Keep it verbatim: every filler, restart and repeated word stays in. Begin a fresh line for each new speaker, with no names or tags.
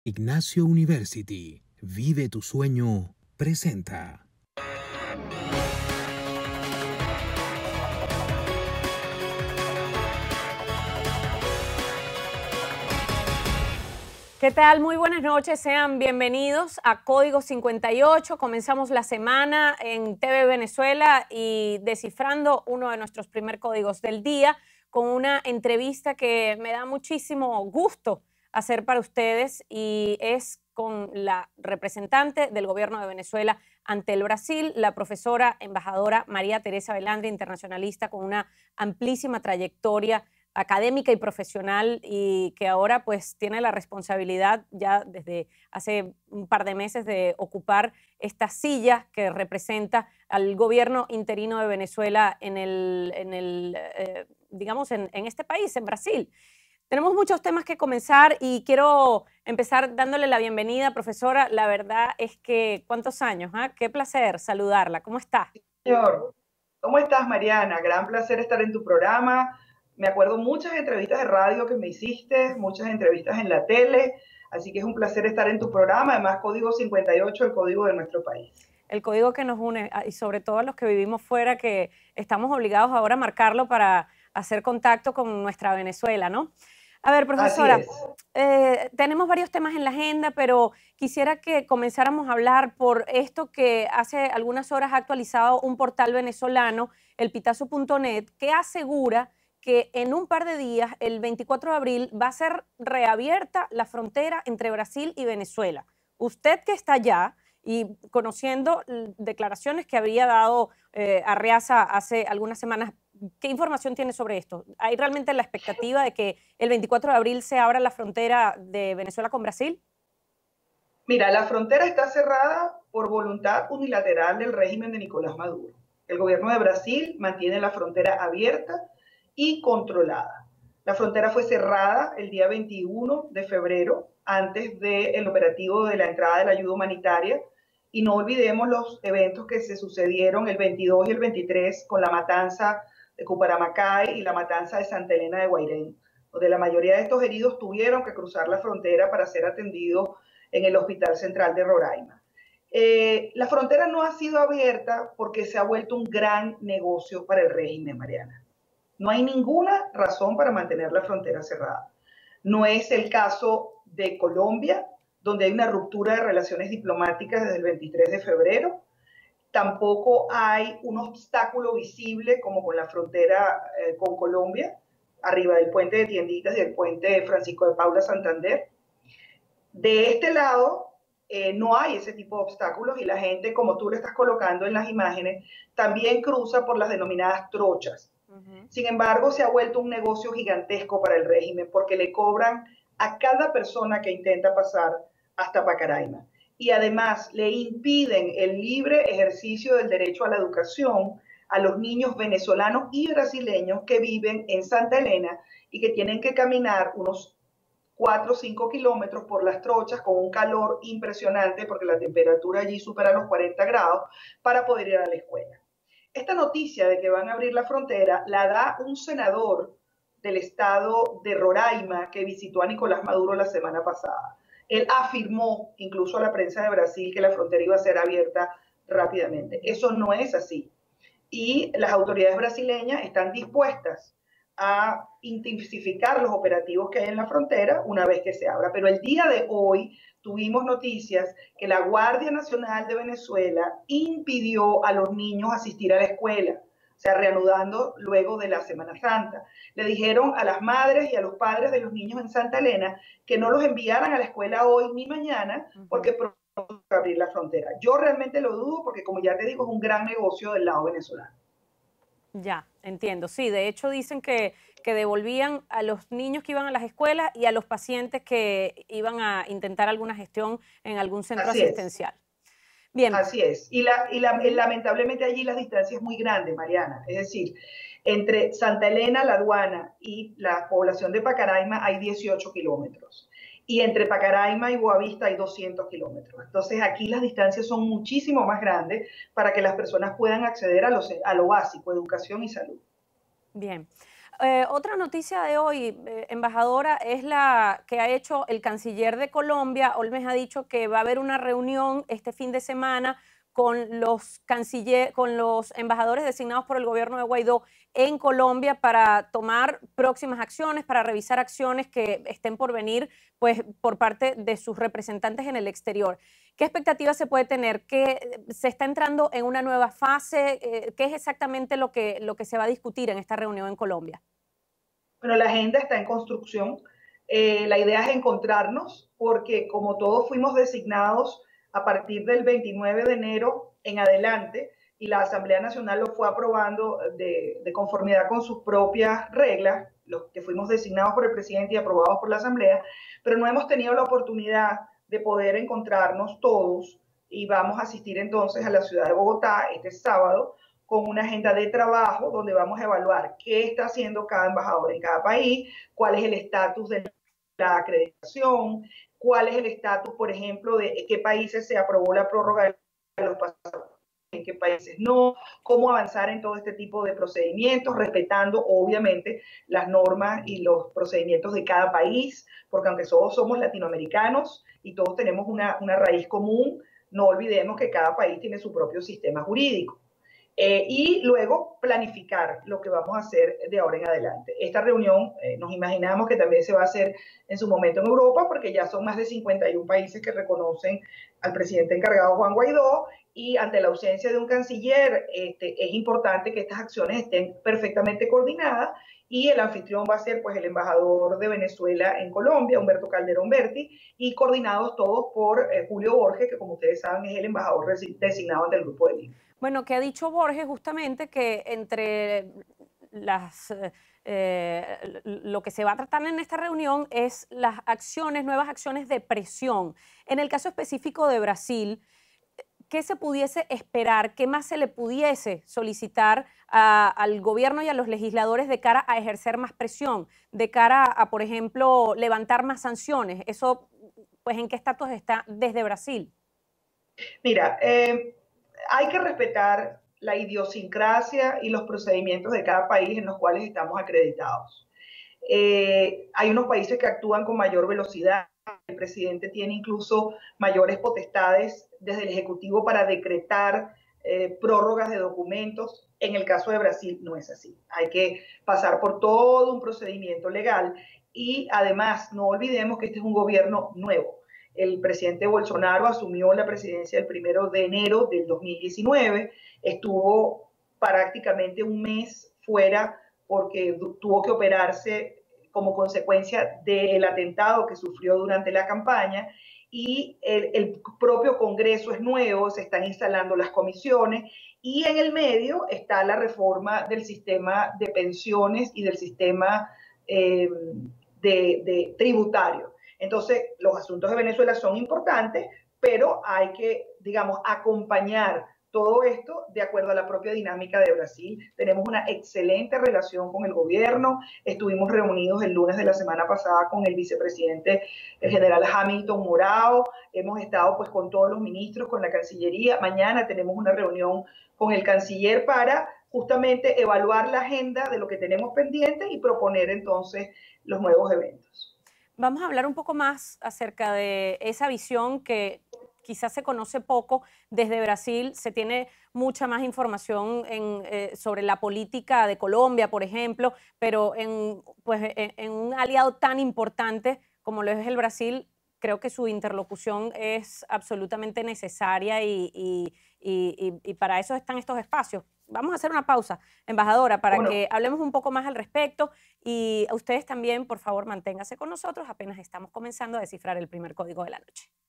Ignacio University. Vive tu sueño. Presenta.
¿Qué tal? Muy buenas noches, sean bienvenidos a Código cincuenta y ocho. Comenzamos la semana en T V Venezuela y descifrando uno de nuestros primeros códigos del día con una entrevista que me da muchísimo gusto hacer para ustedes y es con la representante del gobierno de Venezuela ante el Brasil, la profesora embajadora María Teresa Velandre, internacionalista con una amplísima trayectoria académica y profesional y que ahora pues tiene la responsabilidad ya desde hace un par de meses de ocupar esta silla que representa al gobierno interino de Venezuela en el, en el eh, digamos, en, en este país, en Brasil. Tenemos muchos temas que comenzar y quiero empezar dándole la bienvenida, profesora. La verdad es que, ¿cuántos años? ¿Ah? Qué placer saludarla. ¿Cómo está?
Señor, ¿cómo estás, Mariana? Gran placer estar en tu programa. Me acuerdo muchas entrevistas de radio que me hiciste, muchas entrevistas en la tele, así que es un placer estar en tu programa. Además, Código cincuenta y ocho, el código de nuestro país.
El código que nos une, y sobre todo a los que vivimos fuera, que estamos obligados ahora a marcarlo para hacer contacto con nuestra Venezuela, ¿no? A ver, profesora, eh, tenemos varios temas en la agenda, pero quisiera que comenzáramos a hablar por esto que hace algunas horas ha actualizado un portal venezolano, el pitazo punto net, que asegura que en un par de días, el veinticuatro de abril, va a ser reabierta la frontera entre Brasil y Venezuela. Usted que está allá y conociendo declaraciones que había dado eh, Arriaza hace algunas semanas, ¿qué información tiene sobre esto? ¿Hay realmente la expectativa de que el veinticuatro de abril se abra la frontera de Venezuela con Brasil?
Mira, la frontera está cerrada por voluntad unilateral del régimen de Nicolás Maduro. El gobierno de Brasil mantiene la frontera abierta y controlada. La frontera fue cerrada el día veintiuno de febrero, antes del operativo de la entrada de la ayuda humanitaria, y no olvidemos los eventos que se sucedieron el veintidós y el veintitrés con la matanza de Cuparamacay y la matanza de Santa Elena de Guairén, donde la mayoría de estos heridos tuvieron que cruzar la frontera para ser atendidos en el Hospital Central de Roraima. Eh, la frontera no ha sido abierta porque se ha vuelto un gran negocio para el régimen, Mariana. No hay ninguna razón para mantener la frontera cerrada. No es el caso de Colombia, donde hay una ruptura de relaciones diplomáticas desde el veintitrés de febrero. Tampoco hay un obstáculo visible como con la frontera eh, con Colombia, arriba del puente de Tienditas y el puente de Francisco de Paula Santander. De este lado, eh, no hay ese tipo de obstáculos y la gente, como tú lo estás colocando en las imágenes, también cruza por las denominadas trochas. Uh-huh. Sin embargo, se ha vuelto un negocio gigantesco para el régimen porque le cobran a cada persona que intenta pasar hasta Pacaraima. Y además le impiden el libre ejercicio del derecho a la educación a los niños venezolanos y brasileños que viven en Santa Elena y que tienen que caminar unos cuatro o cinco kilómetros por las trochas con un calor impresionante porque la temperatura allí supera los cuarenta grados para poder ir a la escuela. Esta noticia de que van a abrir la frontera la da un senador del estado de Roraima que visitó a Nicolás Maduro la semana pasada. Él afirmó, incluso a la prensa de Brasil, que la frontera iba a ser abierta rápidamente. Eso no es así. Y las autoridades brasileñas están dispuestas a intensificar los operativos que hay en la frontera una vez que se abra. Pero el día de hoy tuvimos noticias que la Guardia Nacional de Venezuela impidió a los niños asistir a la escuela, o sea, reanudando luego de la Semana Santa. Le dijeron a las madres y a los padres de los niños en Santa Elena que no los enviaran a la escuela hoy ni mañana porque pronto va a abrir la frontera. Yo realmente lo dudo porque, como ya te digo, es un gran negocio del lado venezolano.
Ya, entiendo. Sí, de hecho dicen que, que devolvían a los niños que iban a las escuelas y a los pacientes que iban a intentar alguna gestión en algún centro
Así
asistencial.
Es.
Bien.
Así es. Y, la, y la, lamentablemente allí las distancias muy grandes, Mariana. Es decir, entre Santa Elena, la aduana, y la población de Pacaraima hay dieciocho kilómetros. Y entre Pacaraima y Boavista hay doscientos kilómetros. Entonces aquí las distancias son muchísimo más grandes para que las personas puedan acceder a, los, a lo básico, educación y salud.
Bien. Eh, otra noticia de hoy, eh, embajadora, es la que ha hecho el canciller de Colombia. Olmes ha dicho que va a haber una reunión este fin de semana con los canciller, con los embajadores designados por el gobierno de Guaidó en Colombia para tomar próximas acciones, para revisar acciones que estén por venir, pues, por parte de sus representantes en el exterior. ¿Qué expectativas se puede tener? ¿Que se está entrando en una nueva fase? Eh, ¿Qué es exactamente lo que, lo que se va a discutir en esta reunión en Colombia?
Bueno, la agenda está en construcción. Eh, la idea es encontrarnos porque como todos fuimos designados a partir del veintinueve de enero en adelante y la Asamblea Nacional lo fue aprobando de, de conformidad con sus propias reglas, los que fuimos designados por el presidente y aprobados por la Asamblea, pero no hemos tenido la oportunidad de poder encontrarnos todos y vamos a asistir entonces a la ciudad de Bogotá este sábado con una agenda de trabajo donde vamos a evaluar qué está haciendo cada embajador en cada país, cuál es el estatus de la acreditación, cuál es el estatus, por ejemplo, de qué países se aprobó la prórroga de los pasaportes, en qué países no, cómo avanzar en todo este tipo de procedimientos, respetando obviamente las normas y los procedimientos de cada país, porque aunque todos somos latinoamericanos y todos tenemos una, una raíz común, no olvidemos que cada país tiene su propio sistema jurídico. Eh, y luego planificar lo que vamos a hacer de ahora en adelante. Esta reunión eh, nos imaginamos que también se va a hacer en su momento en Europa, porque ya son más de cincuenta y un países que reconocen al presidente encargado Juan Guaidó, y ante la ausencia de un canciller este, es importante que estas acciones estén perfectamente coordinadas, y el anfitrión va a ser pues el embajador de Venezuela en Colombia, Humberto Calderón Berti, y coordinados todos por eh, Julio Borges, que como ustedes saben es el embajador designado ante el Grupo de Lima.
Bueno, que ha dicho Borges justamente que entre las, eh, lo que se va a tratar en esta reunión es las acciones, nuevas acciones de presión. En el caso específico de Brasil, ¿qué se pudiese esperar? ¿Qué más se le pudiese solicitar a, al gobierno y a los legisladores de cara a ejercer más presión, de cara a, a por ejemplo, levantar más sanciones? Eso, pues, ¿en qué estatus está desde Brasil?
Mira, eh, hay que respetar la idiosincrasia y los procedimientos de cada país en los cuales estamos acreditados. Eh, hay unos países que actúan con mayor velocidad. El presidente tiene incluso mayores potestades desde el Ejecutivo para decretar eh, prórrogas de documentos. En el caso de Brasil no es así. Hay que pasar por todo un procedimiento legal y además no olvidemos que este es un gobierno nuevo. El presidente Bolsonaro asumió la presidencia el primero de enero del dos mil diecinueve, estuvo prácticamente un mes fuera porque tuvo que operarse como consecuencia del atentado que sufrió durante la campaña, y el, el propio Congreso es nuevo, se están instalando las comisiones, y en el medio está la reforma del sistema de pensiones y del sistema eh, de, de tributario. Entonces, los asuntos de Venezuela son importantes, pero hay que, digamos, acompañar todo esto de acuerdo a la propia dinámica de Brasil. Tenemos una excelente relación con el gobierno. Estuvimos reunidos el lunes de la semana pasada con el vicepresidente, el general Hamilton Mourão. Hemos estado pues con todos los ministros, con la Cancillería. Mañana tenemos una reunión con el canciller para justamente evaluar la agenda de lo que tenemos pendiente y proponer entonces los nuevos eventos.
Vamos a hablar un poco más acerca de esa visión que quizás se conoce poco desde Brasil. Se tiene mucha más información en, eh, sobre la política de Colombia, por ejemplo, pero en, pues, en, en un aliado tan importante como lo es el Brasil, creo que su interlocución es absolutamente necesaria y, y, y, y para eso están estos espacios. Vamos a hacer una pausa, embajadora, para
bueno.
que hablemos un poco más al respecto, y a ustedes también, por favor, manténganse con nosotros, apenas estamos comenzando a descifrar el primer código de la noche.